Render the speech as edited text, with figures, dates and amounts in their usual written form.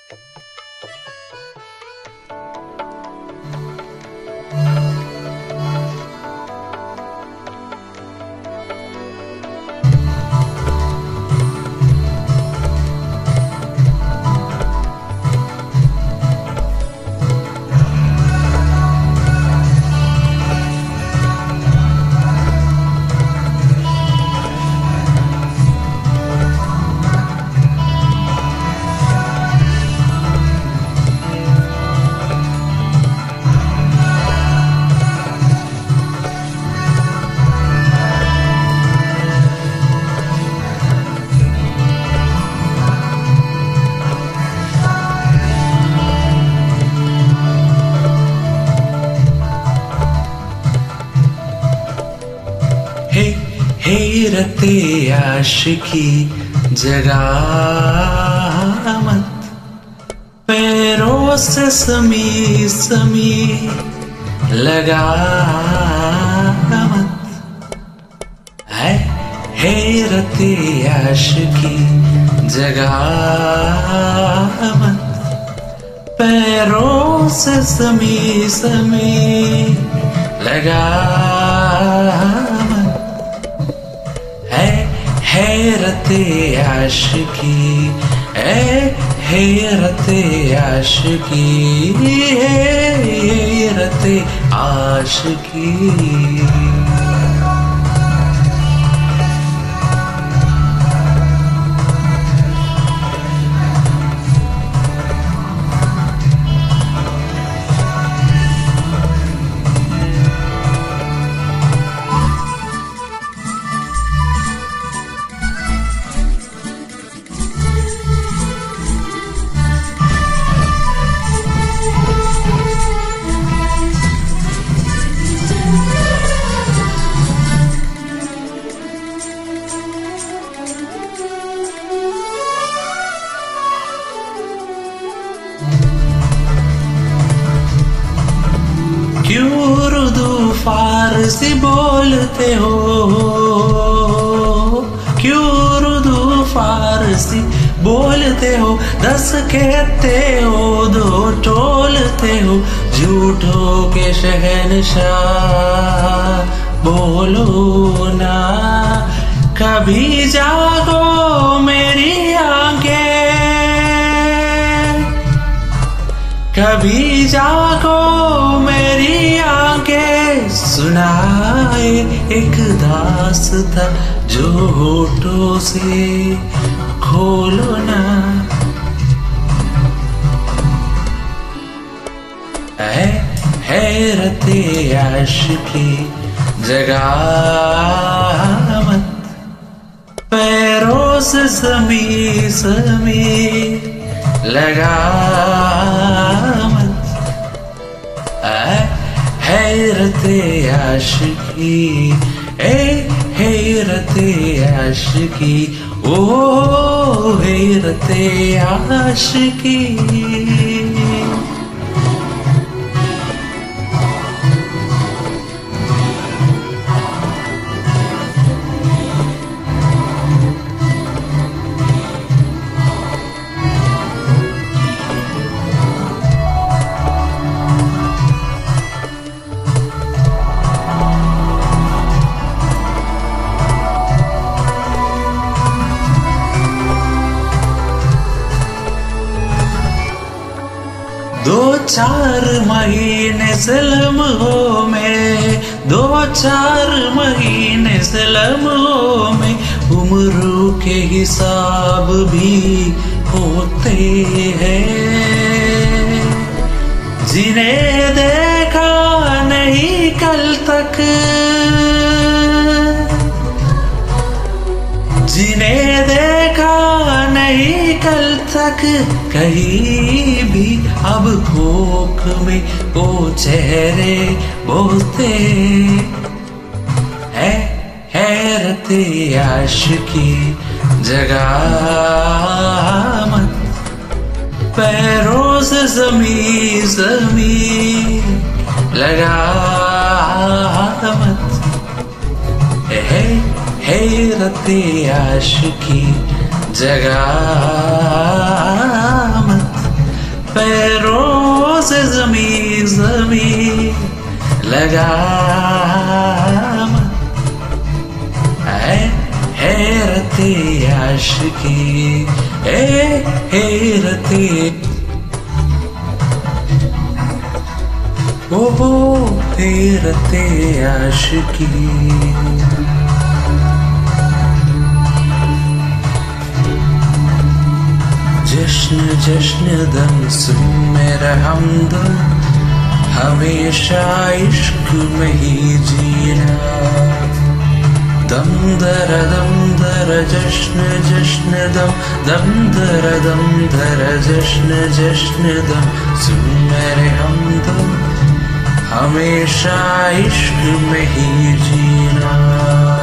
हैरते आशिकी जगा मत, पैरों से समी समी लगा मत। है हैरते आशिकी जगा मत, पैरों से समी समी लगा मत। हैरते आशिकी हैरते आशिकी हैरते आशिकी। क्यों उर्दू फारसी बोलते हो, क्यों उर्दू फारसी बोलते हो, 10 कहते हो 2 टोलते हो, झूठों के शहंशाह बोलो ना। कभी जागो मेरी आंखें, कभी जागो मेरी आंखें, सुनाए एक दास्तां जो होठों से खोलो ना। हैरते आशिकी जगा मत, पैरों से समी समी लगा मत। हैरते आशिकी हैरते आशिकी ओ हैरते आशिकी। दो चार महीने से लम्हों में, 2-4 महीने से लम्हों में, उम्रों के हिसाब भी होते हैं। जिन्हें देखा नहीं कल तक, जिन्हें देखा नहीं कल तक, कहीं भी अब खोख में वो चेहरे बोलते हैं। हैरते आशिकी जगा मत, पैरों से ज़मीं ज़मीं लगा मत। हैरते आशिकी जगा मत। पैरों से ज़मीं ज़मीं लगा हैरते आशिकी हैरते ओ हैरते आशिकी। जश्न जश्न दम सुन मेरा हमदम, हमेशा इश्क में ही जीना। दम दर जश्न जश्न दम, दम दर जश्न जश्न दम, सुन मेरे हमदम, हमेशा इश्क में ही जीना।